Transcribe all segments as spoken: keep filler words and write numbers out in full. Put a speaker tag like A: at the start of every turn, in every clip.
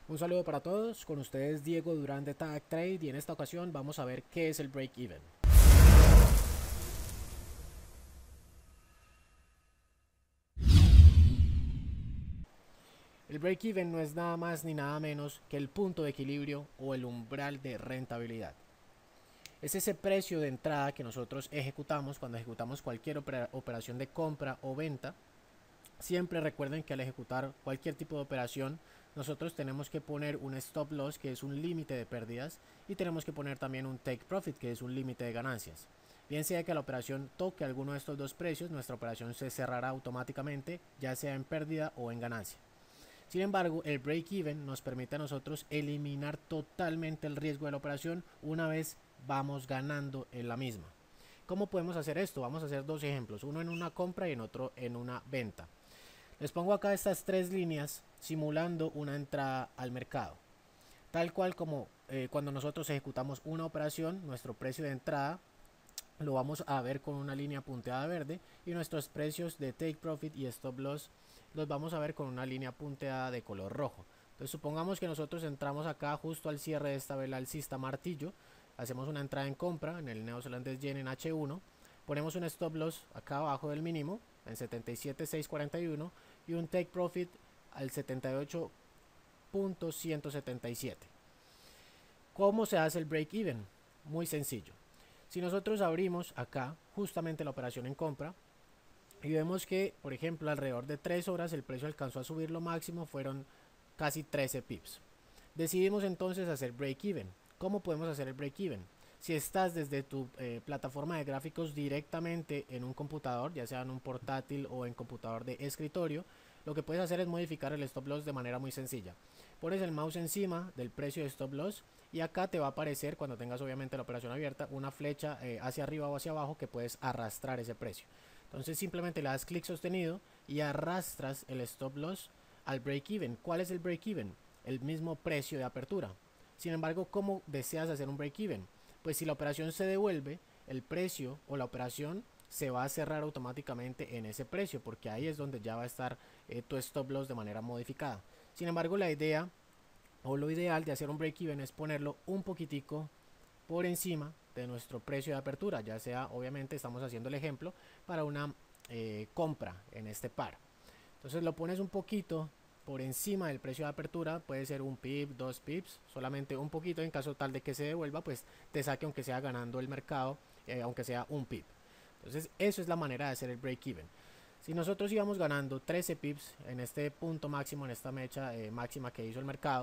A: Un saludo para todos, con ustedes Diego Durán de Tag Trade y en esta ocasión vamos a ver qué es el break-even. El break-even no es nada más ni nada menos que el punto de equilibrio o el umbral de rentabilidad. Es ese precio de entrada que nosotros ejecutamos cuando ejecutamos cualquier operación de compra o venta. Siempre recuerden que al ejecutar cualquier tipo de operación nosotros tenemos que poner un stop loss, que es un límite de pérdidas, y tenemos que poner también un take profit, que es un límite de ganancias. Bien sea que la operación toque alguno de estos dos precios, nuestra operación se cerrará automáticamente, ya sea en pérdida o en ganancia. Sin embargo, el break-even nos permite a nosotros eliminar totalmente el riesgo de la operación una vez vamos ganando en la misma. ¿Cómo podemos hacer esto? Vamos a hacer dos ejemplos, uno en una compra y en otro en una venta. Les pongo acá estas tres líneas simulando una entrada al mercado. Tal cual como eh, cuando nosotros ejecutamos una operación, nuestro precio de entrada lo vamos a ver con una línea punteada verde y nuestros precios de take profit y stop loss los vamos a ver con una línea punteada de color rojo. Entonces supongamos que nosotros entramos acá justo al cierre de esta vela alcista martillo, hacemos una entrada en compra en el neozelandés yen en hache uno, ponemos un stop loss acá abajo del mínimo en setenta y siete mil seiscientos cuarenta y uno y un take profit al setenta y ocho mil ciento setenta y siete. ¿Cómo se hace el break even? Muy sencillo. Si nosotros abrimos acá justamente la operación en compra y vemos que, por ejemplo, alrededor de tres horas el precio alcanzó a subir, lo máximo fueron casi trece pips. Decidimos entonces hacer break even. ¿Cómo podemos hacer el break even? Si estás desde tu eh, plataforma de gráficos directamente en un computador, ya sea en un portátil o en computador de escritorio, lo que puedes hacer es modificar el stop loss de manera muy sencilla. Pones el mouse encima del precio de stop loss y acá te va a aparecer, cuando tengas obviamente la operación abierta, una flecha eh, hacia arriba o hacia abajo que puedes arrastrar ese precio. Entonces simplemente le das clic sostenido y arrastras el stop loss al break even. ¿Cuál es el break even? El mismo precio de apertura. Sin embargo, ¿cómo deseas hacer un break even? Pues si la operación se devuelve, el precio o la operación se va a cerrar automáticamente en ese precio, porque ahí es donde ya va a estar eh, tu stop loss de manera modificada. Sin embargo, la idea o lo ideal de hacer un break even es ponerlo un poquitico por encima de nuestro precio de apertura, ya sea, obviamente estamos haciendo el ejemplo para una eh, compra en este par. Entonces lo pones un poquito por encima del precio de apertura, puede ser un pip, dos pips, solamente un poquito, en caso tal de que se devuelva, pues te saque aunque sea ganando el mercado, eh, aunque sea un pip. Entonces eso es la manera de hacer el break even. Si nosotros íbamos ganando trece pips en este punto máximo, en esta mecha eh, máxima que hizo el mercado,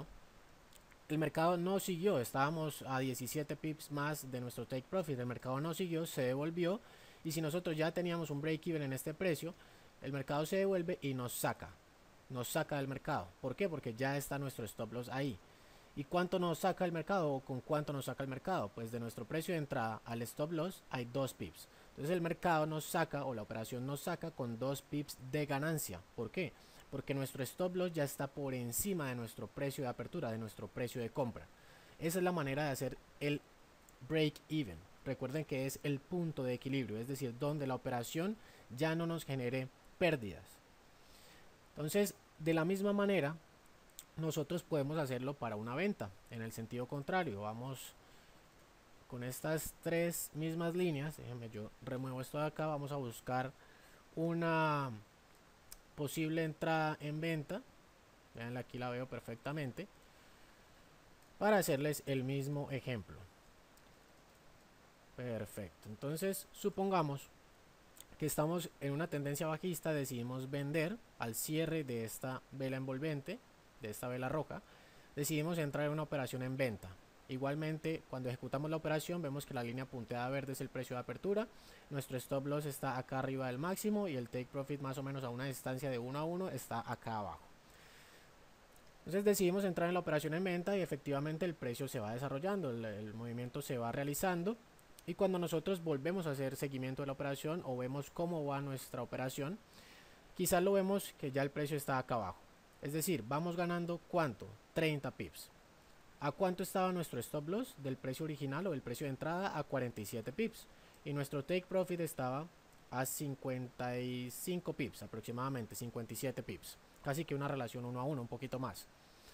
A: el mercado no siguió, estábamos a diecisiete pips más de nuestro take profit, el mercado no siguió, se devolvió, y si nosotros ya teníamos un break even en este precio, el mercado se devuelve y nos saca, nos saca del mercado. ¿Por qué? Porque ya está nuestro stop loss ahí. ¿Y cuánto nos saca el mercado o con cuánto nos saca el mercado? Pues de nuestro precio de entrada al stop loss hay dos pips. Entonces el mercado nos saca, o la operación nos saca con dos pips de ganancia. ¿Por qué? Porque nuestro stop loss ya está por encima de nuestro precio de apertura, de nuestro precio de compra. Esa es la manera de hacer el break even. Recuerden que es el punto de equilibrio, es decir, donde la operación ya no nos genere pérdidas. Entonces, de la misma manera, nosotros podemos hacerlo para una venta. En el sentido contrario, vamos con estas tres mismas líneas. Déjenme, yo remuevo esto de acá. Vamos a buscar una posible entrada en venta. Vean, aquí la veo perfectamente. Para hacerles el mismo ejemplo. Perfecto. Entonces, supongamos que estamos en una tendencia bajista, decidimos vender al cierre de esta vela envolvente, de esta vela roja, decidimos entrar en una operación en venta. Igualmente, cuando ejecutamos la operación, vemos que la línea punteada verde es el precio de apertura, nuestro stop loss está acá arriba del máximo y el take profit más o menos a una distancia de uno a uno está acá abajo. Entonces decidimos entrar en la operación en venta y efectivamente el precio se va desarrollando, el, el movimiento se va realizando. Y cuando nosotros volvemos a hacer seguimiento de la operación o vemos cómo va nuestra operación, quizás lo vemos que ya el precio está acá abajo. Es decir, vamos ganando ¿cuánto? treinta pips. ¿A cuánto estaba nuestro stop loss del precio original o del precio de entrada? A cuarenta y siete pips. Y nuestro take profit estaba a cincuenta y cinco pips, aproximadamente cincuenta y siete pips. Casi que una relación uno a uno, un poquito más.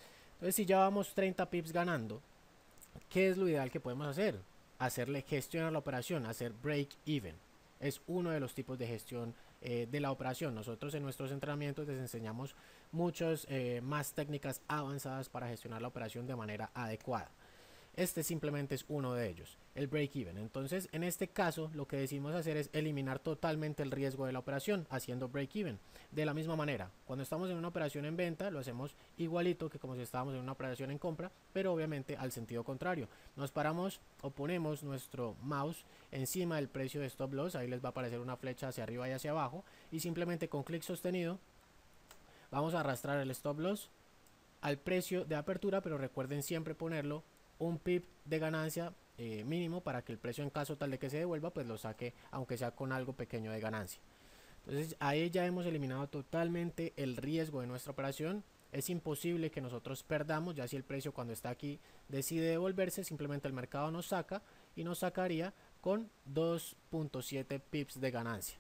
A: Entonces, si ya vamos treinta pips ganando, ¿qué es lo ideal que podemos hacer? Hacerle gestión a la operación, hacer break even. Es uno de los tipos de gestión eh, de la operación. Nosotros en nuestros entrenamientos les enseñamos muchas eh, más técnicas avanzadas para gestionar la operación de manera adecuada. Este simplemente es uno de ellos, el break-even. Entonces, en este caso, lo que decimos hacer es eliminar totalmente el riesgo de la operación, haciendo break-even. De la misma manera, cuando estamos en una operación en venta, lo hacemos igualito que como si estábamos en una operación en compra, pero obviamente al sentido contrario. Nos paramos o ponemos nuestro mouse encima del precio de stop loss, ahí les va a aparecer una flecha hacia arriba y hacia abajo, y simplemente con clic sostenido vamos a arrastrar el stop loss al precio de apertura, pero recuerden siempre ponerlo un pip de ganancia eh, mínimo para que el precio, en caso tal de que se devuelva, pues lo saque aunque sea con algo pequeño de ganancia. Entonces ahí ya hemos eliminado totalmente el riesgo de nuestra operación. Es imposible que nosotros perdamos, ya si el precio cuando está aquí decide devolverse, simplemente el mercado nos saca y nos sacaría con dos punto siete pips de ganancia.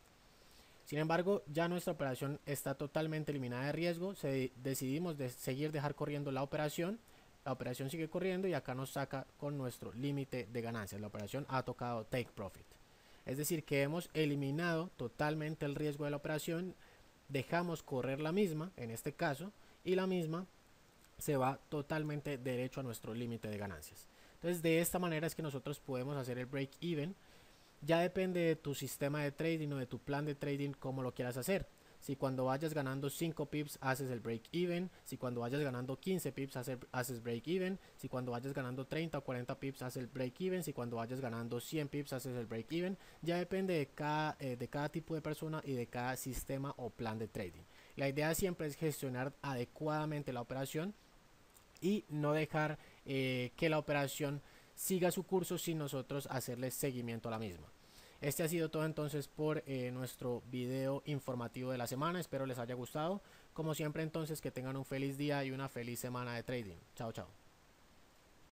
A: Sin embargo, ya nuestra operación está totalmente eliminada de riesgo. Se, decidimos de seguir dejar corriendo la operación. La operación sigue corriendo y acá nos saca con nuestro límite de ganancias. La operación ha tocado take profit. Es decir, que hemos eliminado totalmente el riesgo de la operación. Dejamos correr la misma, en este caso, y la misma se va totalmente derecho a nuestro límite de ganancias. Entonces, de esta manera es que nosotros podemos hacer el break even. Ya depende de tu sistema de trading o de tu plan de trading cómo lo quieras hacer. Si cuando vayas ganando cinco pips haces el break even, si cuando vayas ganando quince pips haces, haces break even, si cuando vayas ganando treinta o cuarenta pips haces el break even, si cuando vayas ganando cien pips haces el break even. Ya depende de cada, eh, de cada tipo de persona y de cada sistema o plan de trading. La idea siempre es gestionar adecuadamente la operación y no dejar eh, que la operación siga su curso sin nosotros hacerle seguimiento a la misma. Este ha sido todo entonces por eh, nuestro video informativo de la semana. Espero les haya gustado. Como siempre entonces, que tengan un feliz día y una feliz semana de trading. Chao, chao.